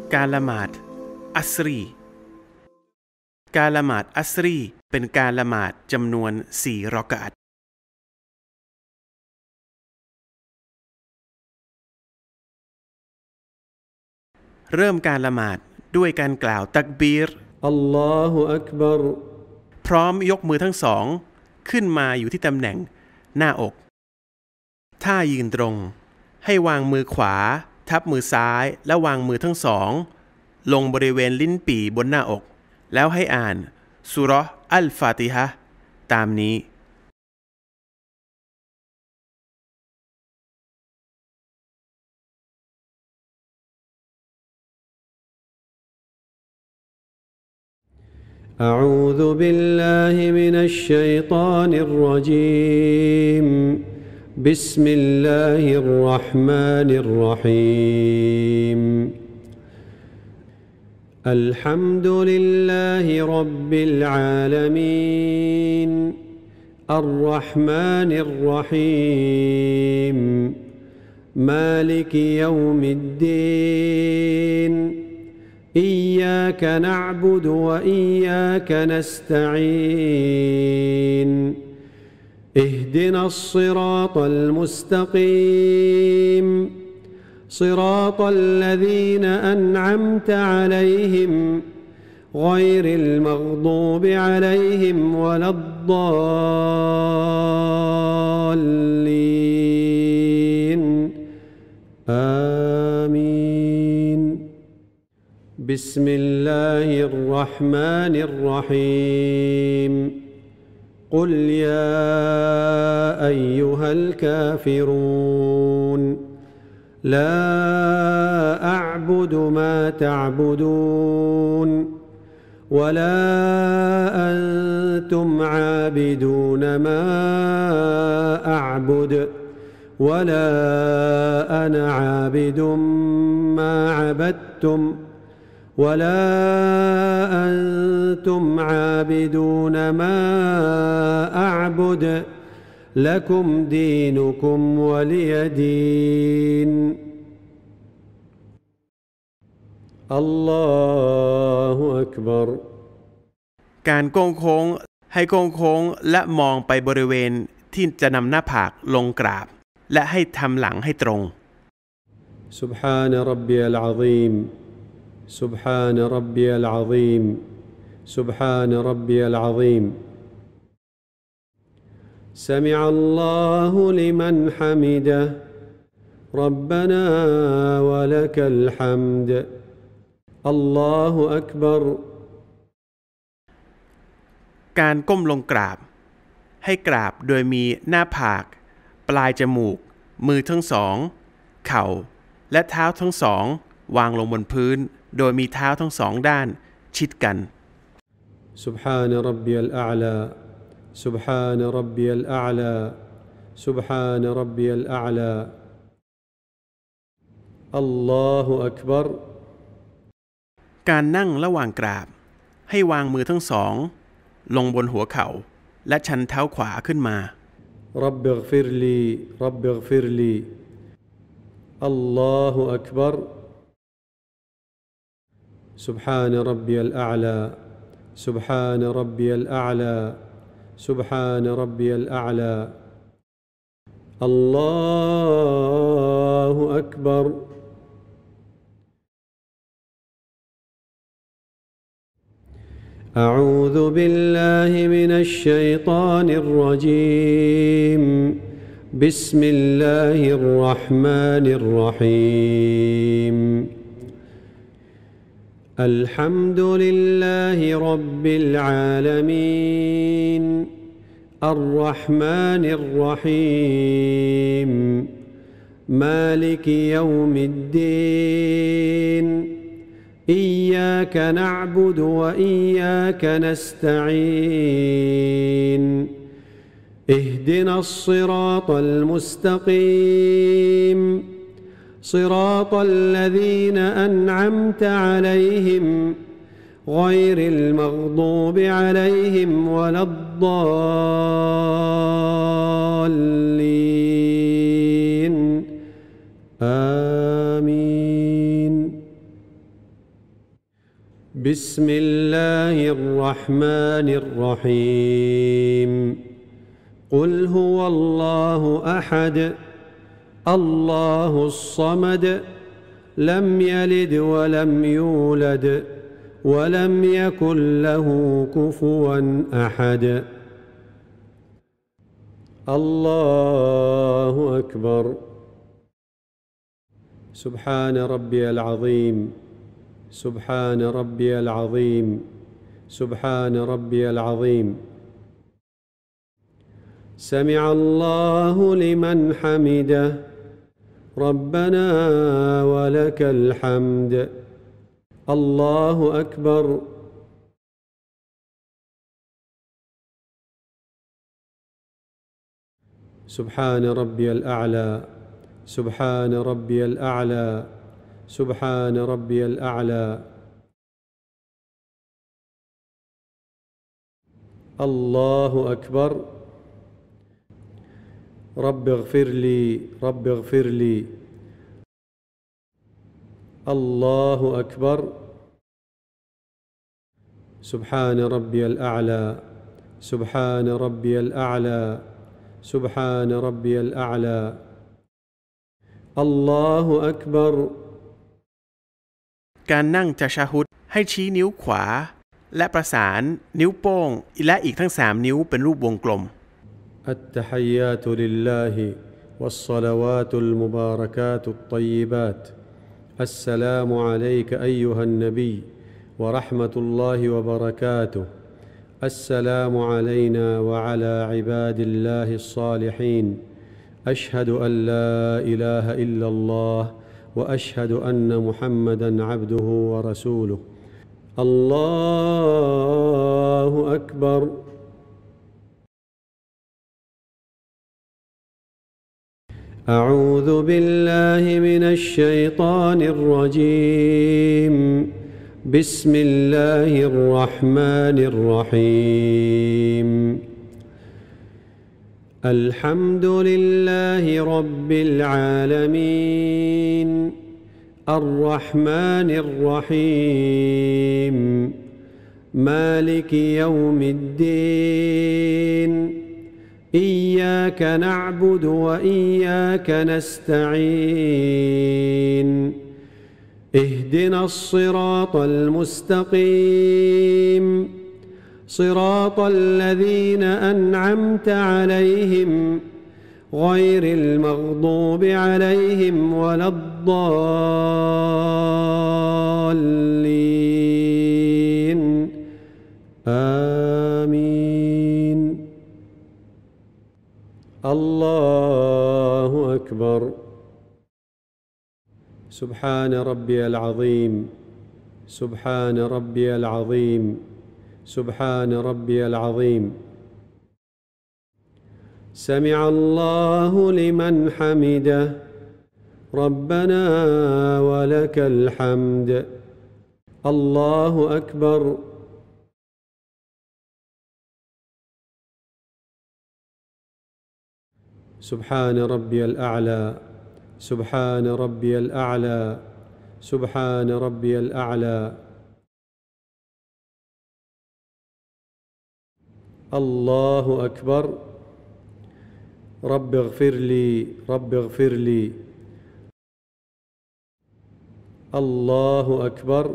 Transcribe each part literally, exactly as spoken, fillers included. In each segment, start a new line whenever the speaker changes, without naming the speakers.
การละหมาดอัสรีการละหมาดอัสรีเป็นการละหมาดจำนวนสี่รอกะอัตเริ่มการละหมาดด้วยการกล่าวตักบีร
อัลลอฮุอักบัร
พร้อมยกมือทั้งสองขึ้นมาอยู่ที่ตำแหน่งหน้าอกถ้ายืนตรงให้วางมือขวาทับมือซ้ายและวางมือทั้งสองลงบริเวณลิ้นปี่บนหน้าอกแล้วให้อ่านซูเราะห์อัลฟาติฮะห์ตามนี้
أعوذ بالله من الشيطان الرجيم بسم الله الرحمن الرحيم الحمد لله رب العالمين الرحمن الرحيم مالك يوم الدين إياك نعبد وإياك نستعين اهدنا الصراط المستقيم صراط الذين أنعمت عليهم غير المغضوب عليهم ولا الضالين آمين بسم الله الرحمن الرحيم قل يا أيها الكافرون لا أعبد ما تعبدون ولا أنتم عابدون ما أعبد ولا أنا عابد ما عبدتم ولا أنتم عابدون ما أعبد لكم دينكم ولي دين الله أكبر
การโค้งโค้งให้โค้งโค้งและมองไปบริเวณที่จะนำหน้าผากลงกราบและให้ทำหลังให้ตรง
سبحان ربي العظيم سبحان ربي العظيم سبحان ربي العظيم سمع الله لمن حمده ربنا ولك الحمد الله أكبر
การก้มลงกราบให้กราบโดยมีหน้าผากปลายจมูกมือทั้งสองเข่าและเท้าทั้งสองวางลงบนพื้นโดยมีเท้าทั้งสองด้านชิดกัน
سبحان ربي الأعلى سبحان ربي الأعلى سبحان ربي الأعلى الله أكبر
การนั่งระหว่างกราบให้วางมือทั้งสองลงบนหัวเข่าและชันเท้าขวาขึ้นมา
رب اغفر لي رب اغفر لي الله أكبر سبحان ربي الأعلى سبحان ربي الأعلى سبحان ربي الأعلى الله أكبر أعوذ بالله من الشيطان الرجيم بسم الله الرحمن الرحيم الحمد لله رب العالمين الرحمن الرحيم مالك يوم الدين إياك نعبد وإياك نستعين اهدنا الصراط المستقيم صراط الذين أنعمت عليهم غير المغضوب عليهم ولا الضالين آمين بسم الله الرحمن الرحيم قل هو الله أحد الله الصمد لم يلد ولم يولد ولم يكن له كفوا أحد الله أكبر سبحان ربي العظيم سبحان ربي العظيم سبحان ربي العظيم سمع الله لمن حمده ربنا ولك الحمد الله أكبر سبحان ربي الأعلى سبحان ربي الأعلى سبحان ربي الأعلى الله أكبر رب اغفر لي رب اغفر لي الله أكبر سبحان ربي الأعلى سبحان ربي الأعلى سبحان ربي الأعلى الله أكبر
การนั่งตะชะฮุดให้ชี้นิ้วขวาและประสานนิ้วโป้งและอีกทั้งสามนิ้วเป็นรูปวงกลม
التحيات لله والصلوات المباركات الطيبات السلام عليك أيها النبي ورحمة الله وبركاته السلام علينا وعلى عباد الله الصالحين أشهد أن لا إله إلا الله وأشهد أن محمدًا عبده ورسوله الله أكبر أعوذ بالله من الشيطان الرجيم بسم الله الرحمن الرحيم الحمد لله رب العالمين الرحمن الرحيم مالك يوم الدين إياك نعبد وإياك نستعين اهدنا الصراط المستقيم صراط الذين أنعمت عليهم غير المغضوب عليهم ولا الضالين آمين الله أكبر سبحان ربي العظيم سبحان ربي العظيم سبحان ربي العظيم سمع الله لمن حمده ربنا ولك الحمد الله أكبر سبحان ربي الأعلى سبحان ربي الأعلى سبحان ربي الأعلى الله أكبر رب اغفر لي رب اغفر لي الله أكبر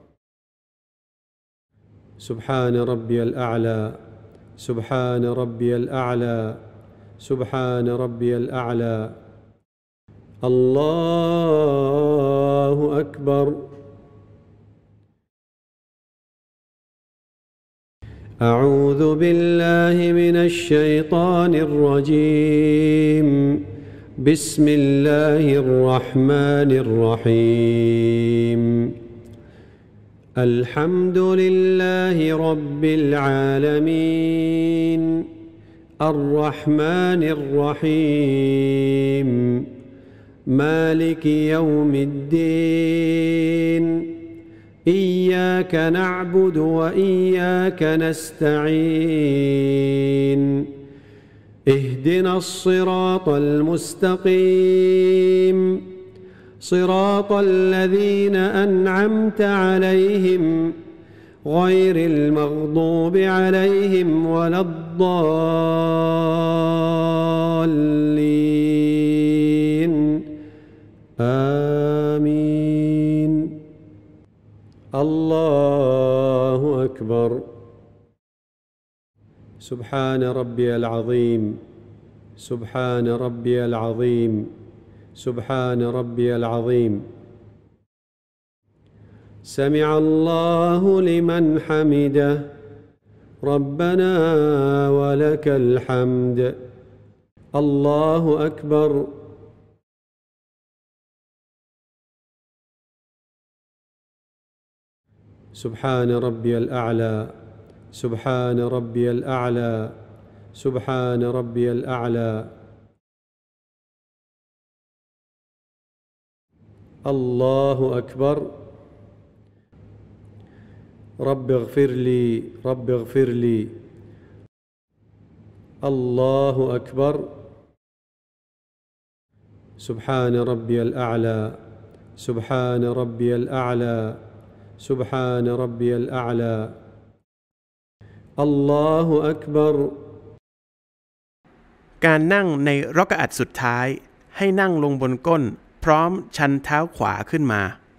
سبحان ربي الأعلى سبحان ربي الأعلى سبحان ربي الأعلى الله أكبر أعوذ بالله من الشيطان الرجيم بسم الله الرحمن الرحيم الحمد لله رب العالمين الرحمن الرحيم مالك يوم الدين إياك نعبد وإياك نستعين اهدنا الصراط المستقيم صراط الذين أنعمت عليهم غير المغضوب عليهم ولا الضالين آمين. الله أكبر. سبحان ربي العظيم سبحان ربي العظيم سبحان ربي العظيم. سمع الله لمن حمده ربنا ولك الحمد. الله أكبر. سبحان ربي الأعلى سبحان ربي الأعلى سبحان ربي الأعلى. الله أكبر. رب اغفر لي رب اغفر لي. الله أكبر. سبحان ربي الأعلى سبحان ربي الأعلى سبحان ربي الأعلى. الله أكبر.
การนั่งในรอกอะอัตสุดท้ายให้นั่งลงบนก้นพร้อมชันเท้าขวาขึ้นมา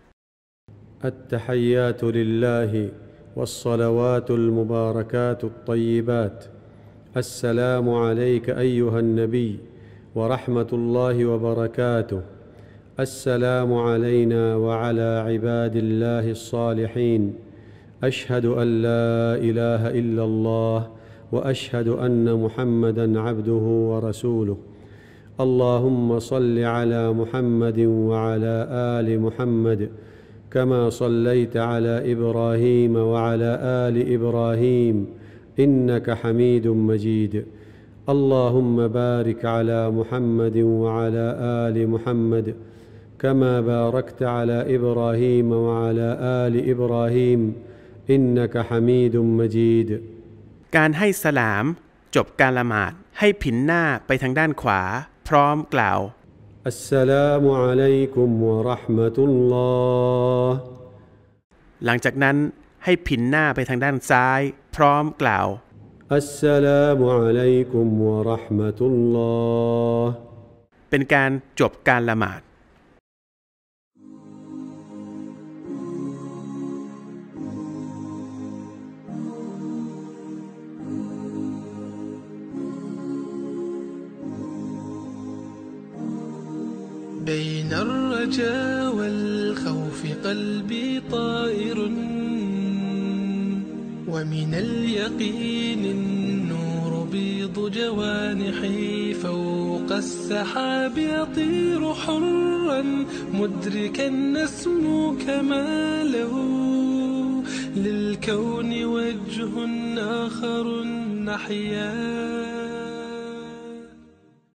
التحيات لله والصلوات المباركات الطيبات. السلام عليك أيها النبي ورحمة الله وبركاته. السلام علينا وعلى عباد الله الصالحين. أشهد أن لا إله إلا الله وأشهد أن محمدًا عبده ورسوله. اللهم صل على محمد وعلى آل محمد كما صليت على إبراهيم وعلى آل إبراهيم إنك حميد مجيد. اللهم بارك على محمد وعلى آل محمد كما باركت على إبراهيم وعلى آل إبراهيم إنك حميد مجيد.
การให้สลามจบการละหมาดให้ผินหน้าไปทางด้านขวาพร้อมกล่าว
อัสสลามุอะลัยกุมวะเราะห์มะตุลลอฮ์
หลังจากนั้นให้ผินหน้าไปทางด้านซ้ายพร้อมกล่าว
อัสสลามุอะลัยกุมวะเราะห์มะตุลลอฮ์
เป็นการจบการละหมาด
بين الرجاء والخوف قلبي طائر ومن اليقين النور بيض جوانحي فوق السحاب يطير حرا مدركا نسمو كماله للكون وجه آخر نحيا